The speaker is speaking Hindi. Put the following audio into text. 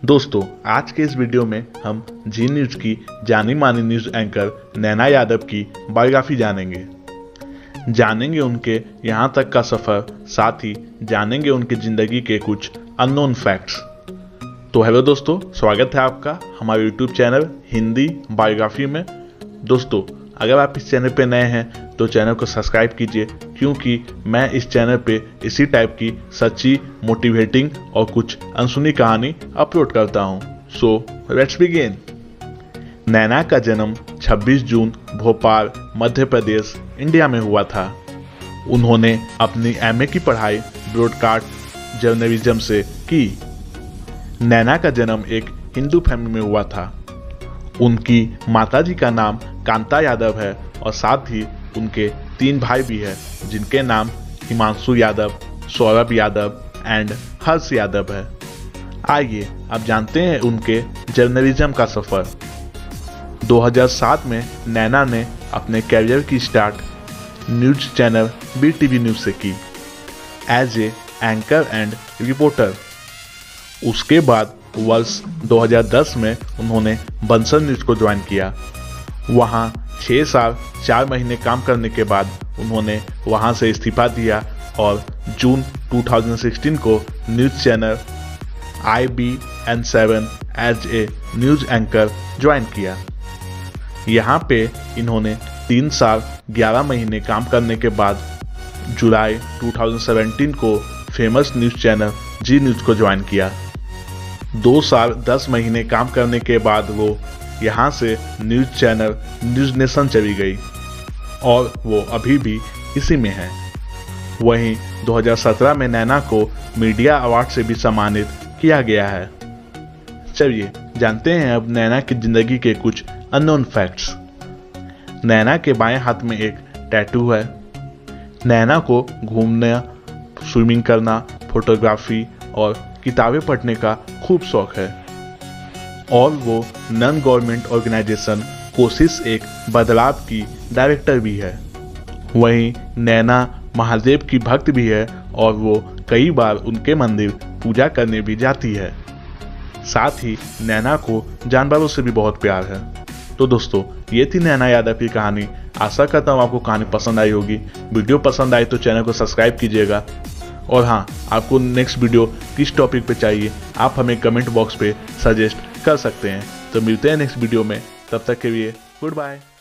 दोस्तों, आज के इस वीडियो में हम जी न्यूज की जानी मानी न्यूज एंकर नैना यादव की बायोग्राफी जानेंगे उनके यहाँ तक का सफर, साथ ही जानेंगे उनकी जिंदगी के कुछ अननोन फैक्ट्स। तो हेलो दोस्तों, स्वागत है आपका हमारे यूट्यूब चैनल हिंदी बायोग्राफी में। दोस्तों, अगर आप इस चैनल पे नए हैं तो चैनल को सब्सक्राइब कीजिए, क्योंकि मैं इस चैनल पे इसी टाइप की सच्ची, मोटिवेटिंग और कुछ अनसुनी कहानी अपलोड करता हूँ। So let's begin. नैना का जन्म 26 जून भोपाल, मध्य प्रदेश, इंडिया में हुआ था। उन्होंने अपनी एमए की पढ़ाई ब्रॉडकास्ट जर्नलिज्म से की। नैना का जन्म एक हिंदू फैमिली में हुआ था। उनकी माताजी का नाम कांता यादव है और साथ ही उनके 3 भाई भी हैं, जिनके नाम हिमांशु यादव, सौरभ यादव एंड हर्ष यादव है। आइए अब जानते हैं उनके जर्नलिज्म का सफर। 2007 में नैना ने अपने कैरियर की start news channel BTV news से की as a anchor and reporter. उसके बाद वर्ष 2010 में उन्होंने बंसल न्यूज को ज्वाइन किया। वहां 6 साल 4 महीने काम करने के बाद उन्होंने वहां से इस्तीफा दिया और जून 2016 को news channel IBN7 as a news anchor join किया। यहां पे इन्होंने 3 साल 11 महीने काम करने के बाद जुलाई 2017 को famous news channel Zee news को ज्वाइन किया। 2 साल 10 महीने काम करने के बाद वो यहाँ से न्यूज चैनल न्यूज नेशन चली गई और वो अभी भी इसी में है। वहीं 2017 में नैना को मीडिया अवार्ड से भी सम्मानित किया गया है। चलिए जानते हैं अब नैना की जिंदगी के कुछ अननोन फैक्ट्स। नैना के बाएं हाथ में एक टैटू है। नैना को घूमना, स्विमिंग करना, फोटोग्राफी और किताबें पढ़ने का खूब शौक है और वो नॉन गवर्नमेंट ऑर्गेनाइजेशन कोशिश एक बदलाव की डायरेक्टर भी है। वहीं नैना महादेव की भक्त भी है और वो कई बार उनके मंदिर पूजा करने भी जाती है। साथ ही नैना को जानवरों से भी बहुत प्यार है। तो दोस्तों, ये थी नैना यादव की कहानी। आशा करता हूँ आपको कहानी पसंद आई होगी। वीडियो पसंद आई तो चैनल को सब्सक्राइब कीजिएगा। और हाँ, आपको नेक्स्ट वीडियो किस टॉपिक पे चाहिए आप हमें कमेंट बॉक्स पे सजेस्ट कर सकते हैं। तो मिलते हैं नेक्स्ट वीडियो में, तब तक के लिए गुड बाय।